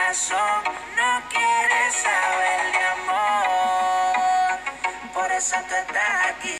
corazón no quiere saber de amor. Por eso tú estás aquí.